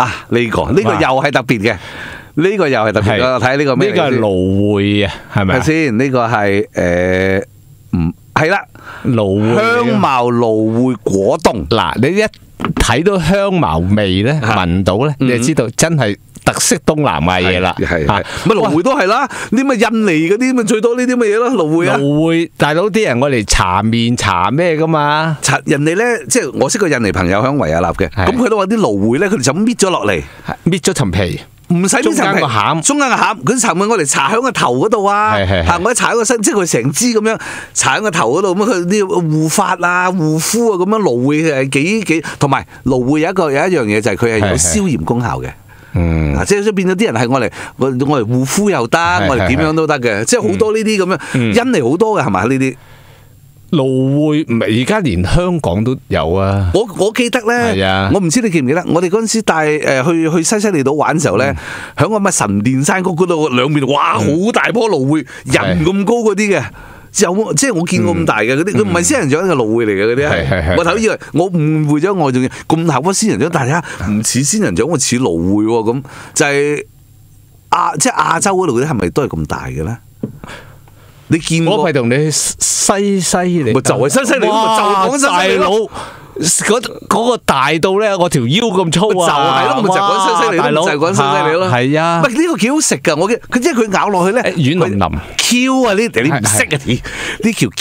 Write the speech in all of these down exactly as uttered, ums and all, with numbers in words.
啊，呢個呢個又係特別嘅，呢個又係特別嘅。我睇下呢個咩？ 呢個係蘆薈啊，係咪？ 睇先，呢個係誒唔係啦， 蘆薈香茅蘆薈果凍。 嗱，你一睇到香茅味咧，聞到咧，你就知道真係特色東南亞嘢啦。 係係，咪蘆薈都係啦，啲咪印尼嗰啲咪最多呢啲乜嘢咯，蘆薈啊。 蘆薈大佬啲人我嚟搽面搽咩噶嘛？ 搽人哋咧，即係我識個印尼朋友喺維也納嘅，咁佢都話啲蘆薈咧，佢哋就搣咗落嚟， 搣咗層皮。 唔使搣層皮， 中間個餡， 中間個餡，佢搽咪我嚟搽喺個頭嗰度啊，嚇我一搽喺個身，即係佢成支咁樣搽喺個頭嗰度，咁佢啲護髮啊、護膚啊咁樣，蘆薈係幾幾，同埋蘆薈有一個有一樣嘢就係佢係有消炎功效嘅。 嗯， 即係變咗啲人係我嚟我我嚟護膚又得，我嚟點樣都得嘅，即係好多呢啲咁樣，印尼好多嘅係咪呢啲？ 蘆薈唔係而家連香港都有啊！ 我我記得咧， 啊、 我唔知你記唔記得，我哋嗰陣時帶誒去去西西里島玩嘅時候咧，喺個乜神殿山谷嗰度兩邊，哇，好大棵蘆薈，人咁高嗰啲嘅，有即係我見過咁大嘅嗰啲，佢唔係仙人掌嘅蘆薈嚟嘅嗰啲，我頭以為我誤會咗，我仲要咁大棵仙人掌，但係唔似仙人掌，我似蘆薈喎，咁就係亞即係亞洲嗰度嗰啲係咪都係咁大嘅咧？你見過？ 我咪同你西西里， 咪就係西西里，咪就講大佬嗰嗰個大到咧，我條腰咁粗啊！ 就係咯，咪就講西西里咯，就係講西西里咯。 係啊， 唔係呢個幾好食㗎，我嘅佢即係佢咬落去咧， 軟腍腍。 Q 啊！呢啲你唔識啊？呢條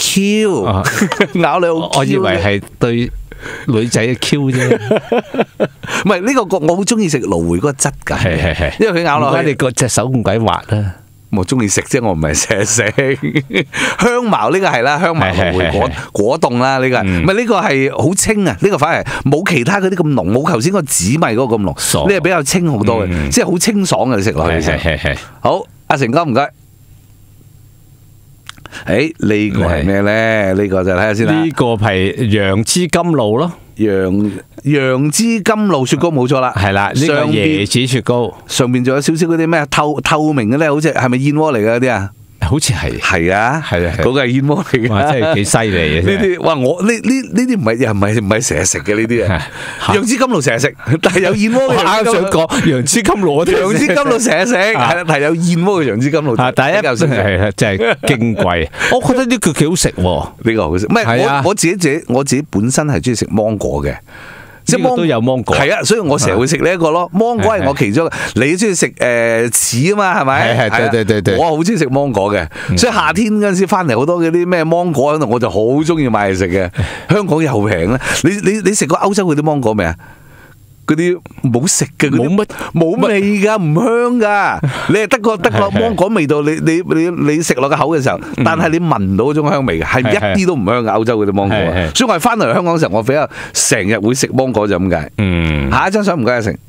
Q 咬你好， 我以為係對女仔嘅 Q 啫。 唔係呢個我好中意食蘆薈嗰個質㗎， 係係係， 因為佢咬落去， 你個隻手咁鬼滑啊！ 我中意食啫，我唔係成日食。香茅呢個係啦，香茅蘆薈果果凍啦，呢個唔係呢個係好清啊，呢個反而冇其他嗰啲咁濃，冇頭先個紫米嗰個咁濃，呢個比較清好多嘅，即係好清爽嘅，你食落去嘅時候。好，阿成哥唔該。誒呢個係咩咧？呢個就睇下先啦。 呢個係楊枝甘露咯。 楊楊枝甘露雪糕冇錯啦， 係啦，呢個椰子雪糕上邊仲有少少嗰啲咩透透明嘅咧，好似係咪燕窩嚟嘅嗰啲啊？ 好似係係啊， 係啊， 嗰個係燕窩嚟嘅， 哇，真係幾犀利嘅呢啲。哇，我呢呢呢啲唔係又唔係唔係成日食嘅呢啲啊。楊枝甘露成日食，但係有燕窩嘅。我啱想講楊枝甘露， 楊枝甘露成日食，係啦，係有燕窩嘅楊枝甘露。 第一真係真係矜貴，我覺得呢個幾好食喎， 呢個好食。唔係我我自己自己我自己本身係中意食芒果嘅。 即係都有芒果， 係啊，所以我成日會食呢一個咯。芒果係我其中，你中意食誒柿啊嘛，係咪？ 係係對對對對， 我好中意食芒果嘅，所以夏天嗰陣時翻嚟好多嗰啲咩芒果喺度，我就好中意買嚟食嘅。香港又平咧，你你你食過歐洲嗰啲芒果未啊？嗰啲冇食嘅，冇乜冇味㗎，唔香㗎。你係得個得個芒果味道，你你你你食落個口嘅時候，但係你聞到嗰種香味嘅，係一啲都唔香嘅。歐洲嗰啲芒果，所以我係翻嚟香港嘅時候，我比較成日會食芒果就咁解。嗯，下一張相唔該阿成。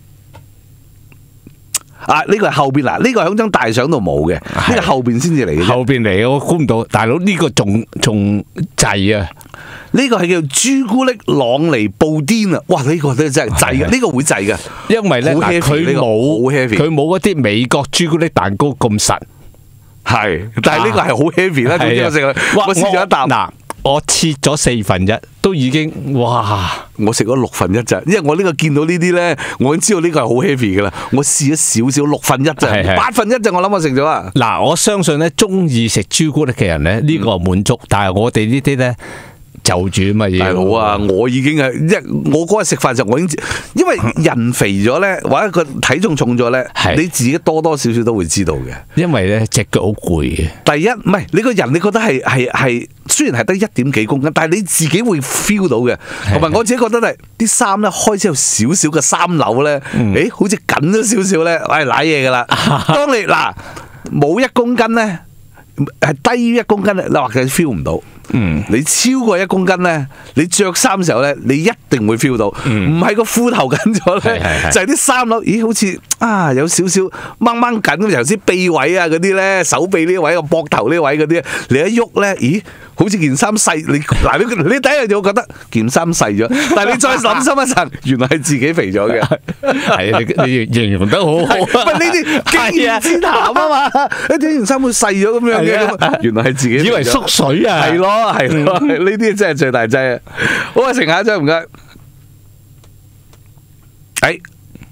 啊！呢個係後邊嗱，呢個喺張大相度冇嘅，呢個後邊先至嚟嘅。 後邊嚟嘅，我估唔到，大佬呢個仲仲滯啊！ 呢個係叫朱古力朗尼布甸啊！哇！呢個都真係滯嘅，呢個會滯嘅， 因為咧佢冇佢冇嗰啲美國朱古力蛋糕咁實。係， 但係呢個係好 heavy 啦，總之我食佢，我試咗一啖。 嗱，我切咗四分一，都已經哇！ 我食咗六分一咋，因為我呢個見到呢啲咧，我已經知道呢個係好 heavy 噶啦。我試咗少少六分一咋，八分一咋，我諗我食咗啊。 嗱，我相信咧，中意食朱古力嘅人咧，呢個係滿足，但係我哋呢啲咧。就住乜嘢？大佬啊！我已經係一我嗰日食飯時候，我已經因為人肥咗咧，或者個體重重咗咧，你自己多多少少都會知道嘅。 因為咧隻腳好攰嘅。 第一唔係你個人，你覺得係係係雖然係得一點幾公斤，但係你自己會 feel 到嘅。同埋我自己覺得係啲衫咧開始有少少嘅衫紐咧，誒、嗯、好似緊咗少少咧，係瀨嘢㗎啦。當你嗱冇一公斤咧，係低於一公斤咧，你話佢 feel 唔到。嗯，你超過一公斤咧，你着衫嘅時候咧，你一定會 feel 到，唔係個褲頭緊咗咧，就係啲衫褸，咦，好似啊有少少掹掹緊咁，頭先臂位啊嗰啲咧，手臂呢位個膊頭呢位嗰啲，你一喐咧，咦，好似件衫細，你嗱你你第一樣就會覺得件衫細咗，但係你再諗深一層，原來係自己肥咗嘅， 係啊，你你形容得好好， 喂，呢啲經驗之談啊嘛，一啲件衫會細咗咁樣嘅，原來係自己以為縮水啊， 係咯。係咯，呢啲真係最大劑啊！好啊，成下一張唔該。誒，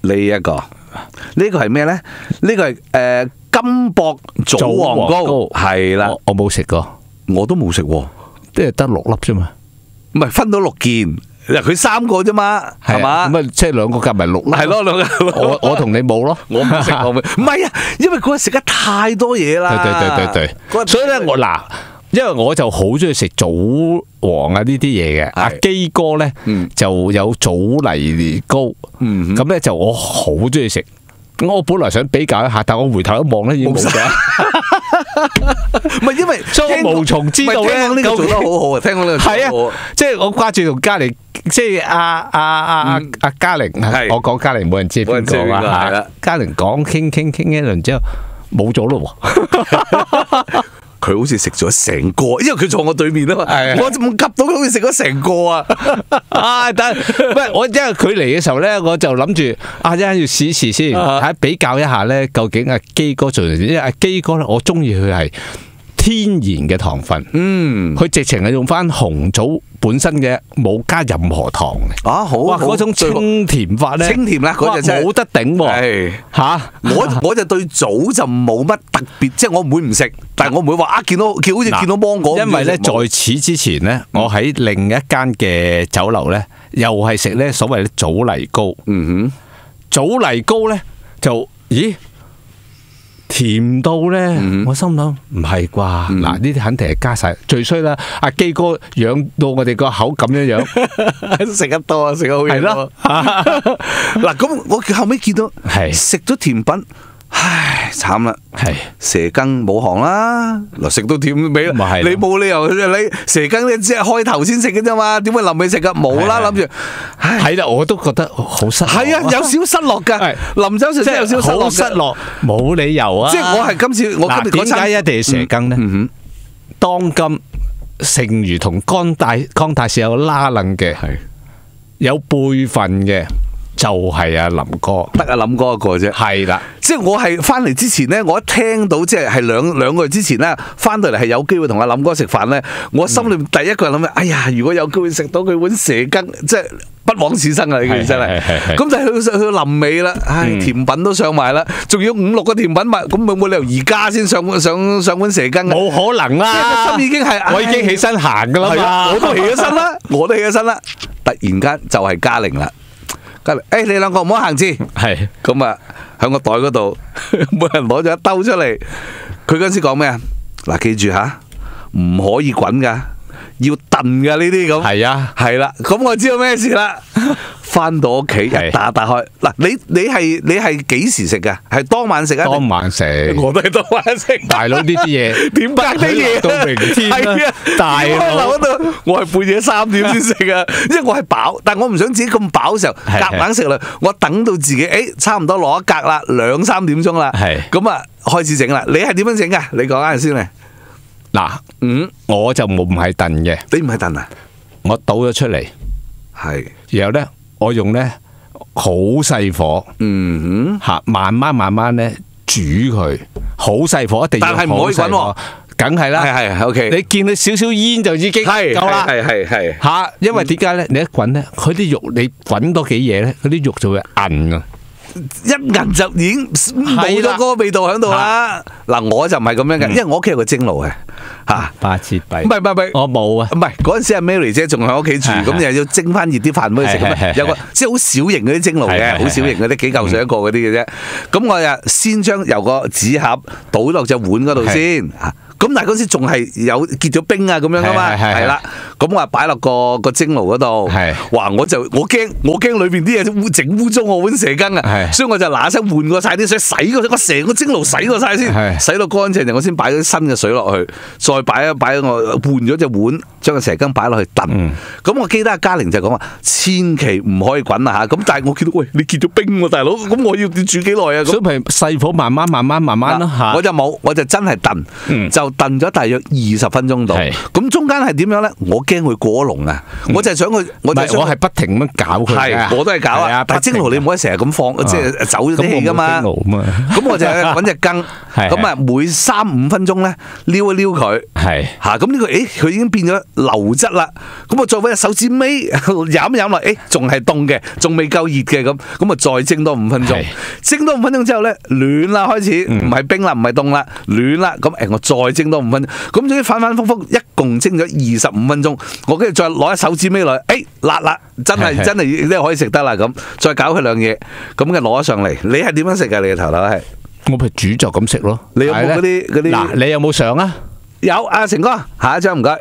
呢一個呢個係咩咧？呢個係誒金箔棗黃糕，係啦， 我冇食過， 我都冇食喎， 即係得六粒啫嘛。 唔係分到六件。嗱，佢三個啫嘛，係嘛？ 咁啊，即係兩個夾埋六粒。 係咯，兩個。 我我同你冇咯， 我唔食，我唔唔係啊，因為嗰日食得太多嘢啦。 對對對對對，所以咧我嗱，因為我就好中意食棗黃啊呢啲嘢嘅。阿基哥咧就有棗泥糕，咁咧就我好中意食。我本來想比較一下，但我回頭一望咧已經冇咗。 唔係因為， 所以我無從知道咧。 呢個做得好好啊！聽講呢個係啊，即係我掛住同嘉玲，即係阿阿阿阿阿嘉玲，我講嘉玲冇人知邊個啊？係啦，嘉玲講傾傾傾一輪之後冇咗咯喎。 佢好似食咗成個，因為佢坐我對面啊嘛，我冇及到佢好似食咗成個啊！ 啊，但係喂，我因為佢嚟嘅時候咧，我就諗住啊，一陣要試一試先，睇比較一下咧，究竟阿基哥做成點？因為阿基哥咧，我中意佢係天然嘅糖分，嗯，佢直情係用翻紅棗本身嘅，冇加任何糖嘅。啊，好，哇，嗰種清甜法咧， 清甜啦，嗰隻真係冇得頂喎。嚇， 我我就對棗就冇乜特別，即係我唔會唔食，但係我唔會話啊見到見好似見到芒果。 因為咧，在此之前咧，我喺另一間嘅酒樓咧，又係食咧所謂嘅棗泥糕。嗯哼，棗泥糕咧就咦？甜到咧，嗯、我心諗唔係啩？嗱、嗯，呢啲肯定係加晒最衰啦。阿基哥養到我哋個口咁樣樣， 食得多啊，食得好嘢咯。嗱，咁我後尾見到食咗甜品。唉，慘啦！係蛇羹冇行啦，嗱食到甜尾啦，你冇理由你蛇羹咧只係開頭先食嘅啫嘛，點會臨尾食噶？冇啦，諗住， 係啦，我都覺得好失落， 係啊，有少失落噶，臨走時真係有少失落， 失落，冇理由啊！ 即係我係今次我今日點解一定要蛇羹咧？嗯哼，當今剩餘同江大江大士有拉楞嘅，係有輩份嘅。就係阿林哥， 得阿林哥一個啫。 係啦， 即係我係翻嚟之前咧，我一聽到即係係兩兩個月之前咧，翻到嚟係有機會同阿林哥食飯咧，我心裏面第一個諗咩？哎呀，如果有機會食到佢碗蛇羹，即係不枉此生啊！呢件真係。咁但係去去到臨尾啦，唉，甜品都上埋啦，仲要五六個甜品賣，咁冇冇理由而家先上上上碗蛇羹啊？ 冇可能啦！ 個心已經係， 我已經起身行噶啦嘛， 我都起咗身啦，我都起咗身啦，突然間就係嘉玲啦。誒、欸，你兩個唔好行先，係咁啊！喺個袋嗰度，每人攞咗一兜出嚟。佢嗰陣時講咩啊？嗱，記住吓，唔可以滾噶，要燉噶呢啲咁。係啊，係啦。咁我知道咩事啦。翻到屋企一打打開，嗱，你你係你係幾時食噶？係當晚食啊？ 當晚食， 我都係當晚食。 大佬呢啲嘢點解啲嘢到明天啦？大佬度，我係半夜三點先食啊，因為我係飽，但我唔想自己咁飽嘅時候夾硬食啦。我等到自己誒差唔多攞一格啦，兩三點鐘啦，咁啊開始整啦。你係點樣整噶？你講下先嚟。 嗱，嗯，我就冇唔係燉嘅， 你唔係燉啊？ 我倒咗出嚟，係，然後咧。我用咧好細火，嗯哼，吓慢慢慢慢咧煮佢，好細火，一定要好細火，但係唔可以滾喎，梗係啦，係係 OK。你見到少少煙就已經夠啦，係係係吓，因為點解咧？你一滾咧，佢啲肉你滾多幾嘢咧，佢啲肉就會韌啊。 一韌就已經冇咗嗰個味道喺度啦。嗱，我就唔係咁樣嘅，因為我屋企有個蒸爐嘅，嚇八切幣。 唔係唔係， 我冇啊。 唔係嗰陣時，阿 Mary 姐仲喺屋企住，咁又要蒸翻熱啲飯俾佢食。有個即係好小型嗰啲蒸爐嘅，好小型嗰啲幾嚿水一個嗰啲嘅啫。咁我就先將由個紙盒倒落隻碗嗰度先。咁但係嗰時仲係有結咗冰啊咁樣噶嘛，係啦。咁我話擺落個個蒸爐嗰度，哇！我就我驚我驚裏邊啲嘢整污糟我碗蛇羹啊，所以我就嗱嗱聲換過晒啲水，洗過我成個蒸爐洗過晒先，洗到乾淨，我先擺啲新嘅水落去，再擺一擺我換咗隻碗，將個蛇羹擺落去燉。咁我記得阿嘉玲就講話，千祈唔可以滾啊嚇！咁但係我見到喂你結咗冰喎，大佬，咁我要煮幾耐啊？ 所以咪細火慢慢慢慢慢慢咯嚇。 我就冇，我就真係燉，就燉咗大約二十分鐘度。咁中間係點樣咧？我驚佢過籠啊！我就係想佢，我就我係不停咁搞佢。 係，我都係搞啊！但係蒸爐你唔可以成日咁放，即係走咗啲氣噶嘛。咁我就揾隻羹，咁啊每三五分鐘咧撩一撩佢， 係嚇，咁呢個誒佢已經變咗流質啦。咁我再揾隻手指尾飲一飲落，誒仲係凍嘅，仲未夠熱嘅咁，咁啊再蒸多五分鐘。蒸多五分鐘之後咧，暖啦開始，唔係冰啦，唔係凍啦，暖啦。咁誒我再蒸多五分鐘，咁總之反反覆覆一共蒸咗二十五分鐘。我跟住再攞一手指尾落去，誒辣啦，真係真係呢可以食得啦。咁再搞佢兩嘢，咁嘅攞咗上嚟。你係點樣食㗎？你嘅頭頭係？ 我咪煮就咁食咯。 你有冇嗰啲嗰啲？ 嗱，你有冇相啊？ 有啊，成哥，下一張唔該。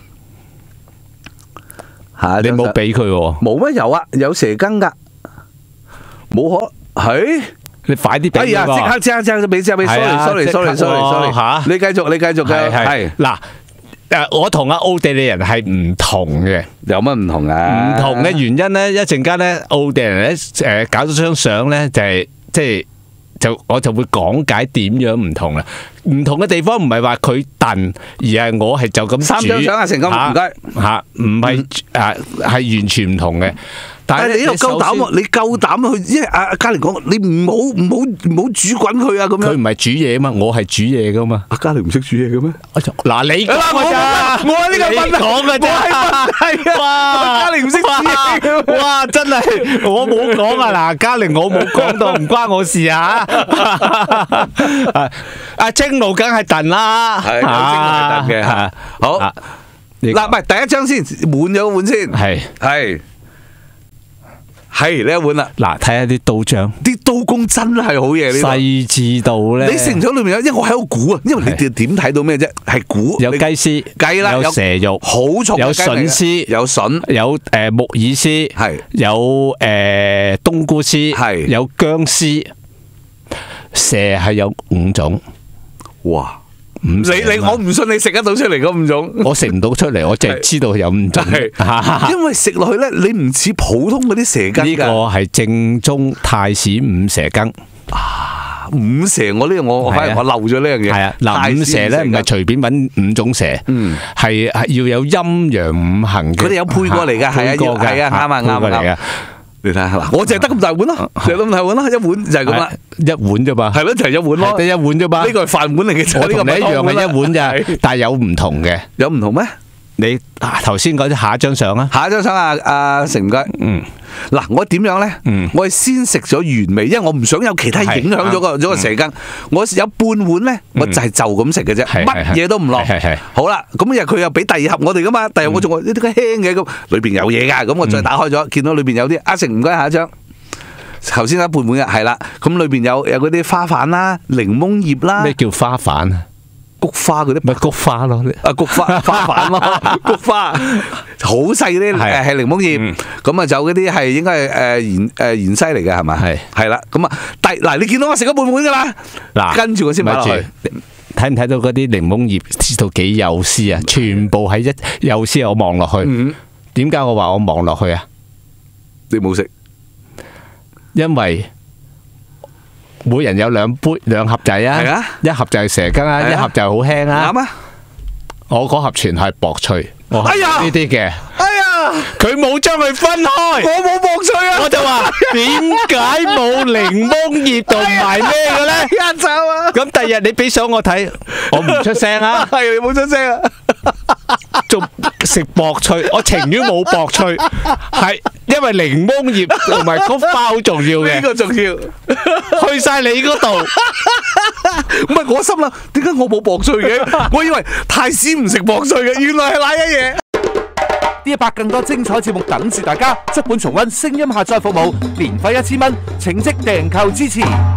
下一張你冇俾佢喎？ 冇咩？有啊，有蛇羹㗎。冇可係？ 你快啲俾。 哎呀，即刻即刻即刻俾即刻俾 ，sorry sorry sorry sorry sorry。嚇，你繼續你繼續嘅係嗱。誒，我同阿奧地利人係唔同嘅。 有乜唔同啊？ 唔同嘅原因咧，一陣間咧，奧地利人咧誒搞咗張相咧，就係即係。就我就會講解點樣唔同啦，唔同嘅地方唔係話佢燉，而係我係就咁煮。 三張相啊，成哥唔該嚇，唔係誒係完全唔同嘅。但係你又夠膽喎？你夠膽去？因為阿阿嘉玲講，你唔好唔好唔好煮滾佢啊！咁樣佢唔係煮嘢啊嘛，我係煮嘢噶嘛。阿嘉玲唔識煮嘢嘅咩？嗱，你講㗎咋？我係呢個問題講㗎咋？係啊！哇，嘉玲唔識煮嘢。哇，真係我冇講啊！嗱，嘉玲我冇講到，唔關我事啊！阿蒸爐梗係燉啦， 係蒸爐係燉嘅。好嗱，唔係第一張先滿咗碗先，係係。係呢一碗啦，嗱，睇下啲刀章，啲刀工真係好嘢，細緻到咧。你食唔到裏面有，因為我喺度估啊，因為你哋點睇到咩啫？係估有雞絲、雞啦，有蛇肉，好重，有筍絲，有筍，有誒木耳絲，係有誒冬菇絲，係有薑絲，蛇係有五種，哇！你你我唔信你食得到出嚟嗰五種，我食唔到出嚟，我淨係知道有五種。因為食落去咧，你唔似普通嗰啲蛇羹。呢個係正宗泰式五蛇羹。啊，五蛇我呢個我反而我漏咗呢樣嘢。係啊，嗱，五蛇咧唔係隨便揾五種蛇，嗯，係係要有陰陽五行嘅。佢哋有配過嚟㗎，係啊，係啊，啱啊，啱啊。你睇下嗱，我淨係得咁大碗咯，就咁大碗咯，一碗就係咁啦，一碗啫嘛，係咯，就係一碗咯，得一碗啫嘛。呢個係飯碗嚟嘅，我同你一樣係一碗咋，但係有唔同嘅，有唔同咩？你頭先講咗下一張相啊，下一張相啊，阿成唔該，嗯，嗱，我點樣咧？嗯，我係先食咗原味，因為我唔想有其他影響咗個咗個蛇羹。我有半碗咧，我就係就咁食嘅啫，乜嘢都唔落。係係。好啦，咁日佢又俾第二盒我哋噶嘛，第二盒我仲話呢啲咁輕嘅咁，裏邊有嘢噶，咁我再打開咗，見到裏邊有啲阿成唔該下一張。頭先一半碗嘅係啦，咁裏邊有有嗰啲花瓣啦、檸檬葉啦。咩叫花瓣啊？菊花嗰啲咪菊花咯，啊菊花花瓣咯，菊花好細啲誒係檸檬葉，咁啊就嗰啲係應該係誒芫誒芫茜嚟嘅係咪？係係啦，咁啊但嗱你見到我食咗半碗㗎啦，嗱跟住我先擺落去，睇唔睇到嗰啲檸檬葉知道幾幼絲啊？全部係一幼絲，我望落去，點解我話我望落去啊？你冇食，因為。每人有兩杯兩盒仔啊，一盒就係蛇羹啊，一盒就係好輕啊。啱啊！我嗰盒全係薄脆，哎呀呢啲嘅，哎呀，佢冇將佢分開，我冇薄脆啊！我就話點解冇檸檬葉同埋咩嘅咧？一走啊！咁第日你俾相我睇，我唔出聲啊！係你冇出聲啊！仲食薄脆，我情願冇薄脆，係因為檸檬葉同埋菊花好重要嘅。呢個重要，去晒你嗰度。唔係我心諗，點解我冇薄脆嘅？我以為太師唔食薄脆嘅，原來係瀨一嘢。呢一百更多精彩節目等住大家，足本重溫聲音下載服務，年費一千蚊，請即訂購支持。